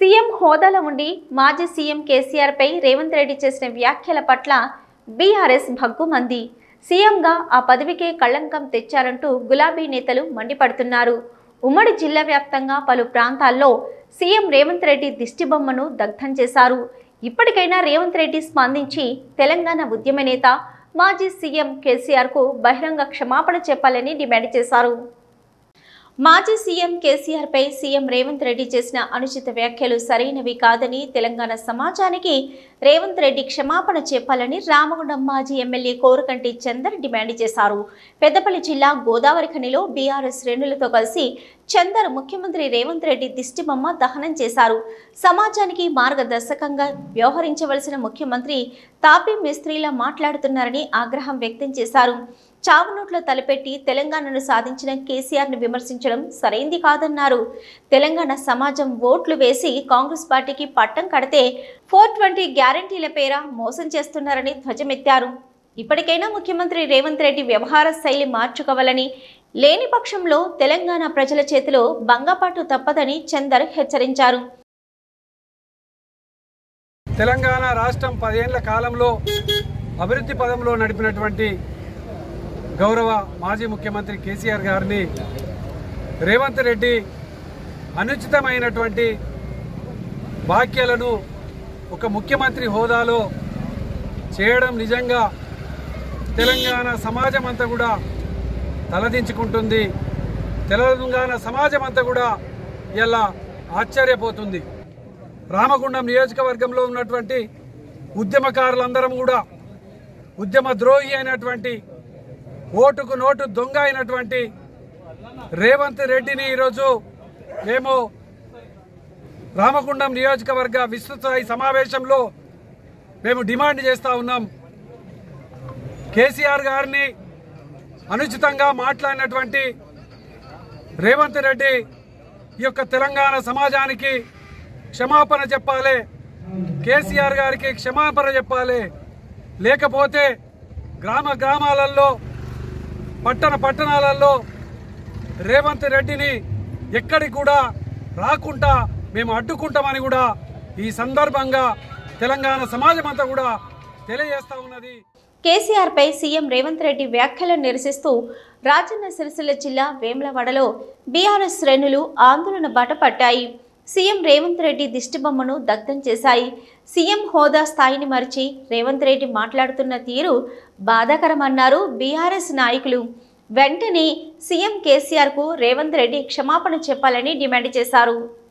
CM హోదాలో ఉండి మాజీ సీఎం కేసీఆర్ పై రేవంత్ రెడ్డి చేసిన వ్యాఖ్యల పట్ల బీఆర్ఎస్ భగ్గుమంది. సీఎంగా ఆ పదవికే కళంకం తెచ్చారంటూ గులాబీ నేతలు మండిపడుతున్నారు. ఉమ్మడి జిల్లా వ్యాప్తంగా పలు ప్రాంతాల్లో సీఎం రేవంత్ రెడ్డి దిష్టిబొమ్మను దగ్ధం చేశారు. ఇప్పటికైనా రేవంత్ రెడ్డి స్పందించి తెలంగాణ ఉద్యమ నేత మాజీ సీఎం కేసీఆర్కు బహిరంగ క్షమాపణ చెప్పాలని డిమాండ్ చేశారు. మాజీ సీఎం కేసీఆర్ పై సీఎం రేవంత్ రెడ్డి చేసిన అనుచిత వ్యాఖ్యలు సరైనవి కాదని తెలంగాణ సమాజానికి రేవంత్ రెడ్డి క్షమాపణ చెప్పాలని రామగుండం మాజీ ఎమ్మెల్యే కోరకంటి చందర్ డిమాండ్ చేశారు. పెద్దపల్లి జిల్లా గోదావరి ఖనిలో బీఆర్ఎస్ శ్రేణులతో కలిసి చందర్ ముఖ్యమంత్రి రేవంత్ రెడ్డి దిష్టిబొమ్మ దహనం చేశారు. సమాజానికి మార్గదర్శకంగా వ్యవహరించవలసిన ముఖ్యమంత్రి తాపీ మిస్త్రీలా మాట్లాడుతున్నారని ఆగ్రహం వ్యక్తం చేశారు. చావునోట్ల తలపెట్టి తెలంగాణను సాధించిన కేసీఆర్ను విమర్శించడం సరైంది కాదన్నారు. తెలంగాణ సమాజం ఓట్లు వేసి కాంగ్రెస్ పార్టీకి పట్టం కడితే 420 గ్యారంటీల పేర మోసం చేస్తున్నారని ధ్వజమెత్తారు. ఇప్పటికైనా ముఖ్యమంత్రి రేవంత్ రెడ్డి వ్యవహార శైలి మార్చుకోవాలని, లేని పక్షంలో తెలంగాణ ప్రజల చేతిలో బంగపాటు తప్పదని చందర్ హెచ్చరించారు. తెలంగాణ రాష్ట్రం 10 ఏళ్ల కాలంలో అభివృద్ధి పదంలో నడిపినటువంటి గౌరవ మాజీ ముఖ్యమంత్రి కేసీఆర్ గారిని రేవంత్ రెడ్డి అనుచితమైనటువంటి వ్యాఖ్యలను ఒక ముఖ్యమంత్రి హోదాలో చేయడం నిజంగా తెలంగాణ సమాజం అంతా కూడా తలదించుకుంటుంది. తెలంగాణ సమాజం అంతా కూడా ఇలా ఆశ్చర్యపోతుంది. రామగుండం నియోజకవర్గంలో ఉన్నటువంటి ఉద్యమకారులందరం కూడా ఉద్యమ ద్రోహి అయినటువంటి, ఓటుకు నోటు దొంగ అయినటువంటి రేవంత్ రెడ్డిని ఈరోజు మేము రామగుండం నియోజకవర్గ విస్తృతస్థాయి సమావేశంలో మేము డిమాండ్ చేస్తూ ఉన్నాం. కేసీఆర్ గారిని అనుచితంగా మాట్లాడినటువంటి రేవంత్ రెడ్డి ఈ యొక్క తెలంగాణ సమాజానికి క్షమాపణ చెప్పాలి, కేసీఆర్ గారికి క్షమాపణ చెప్పాలి. లేకపోతే గ్రామాలలో పట్టణాలలో రేవంత్ రెడ్డిని ఎక్కడికి కూడా రాకుండా మేము అడ్డుకుంటామని కూడా ఈ సందర్భంగా తెలంగాణ సమాజం అంతా కూడా తెలియజేస్తా ఉన్నది. కేసీఆర్ పై సీఎం రేవంత్ రెడ్డి వ్యాఖ్యలను నిరసిస్తూ రాజన్న సిరిసిల్ల జిల్లా వేములవాడలో బీఆర్ఎస్ శ్రేణులు ఆందోళన బాట పట్టాయి. సీఎం రేవంత్ రెడ్డి దిష్టిబొమ్మను దగ్ధం చేశాయి. సీఎం హోదా స్థాయిని మరిచి రేవంత్ రెడ్డి మాట్లాడుతున్న తీరు బాధాకరమన్నారు బీఆర్ఎస్ నాయకులు. వెంటనే సీఎం కేసీఆర్కు రేవంత్ రెడ్డి క్షమాపణ చెప్పాలని డిమాండ్ చేశారు.